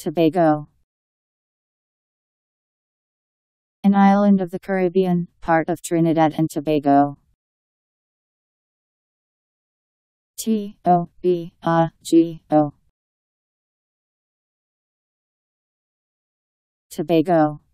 Tobago. An island of the Caribbean, part of Trinidad and Tobago. Tobago. Tobago.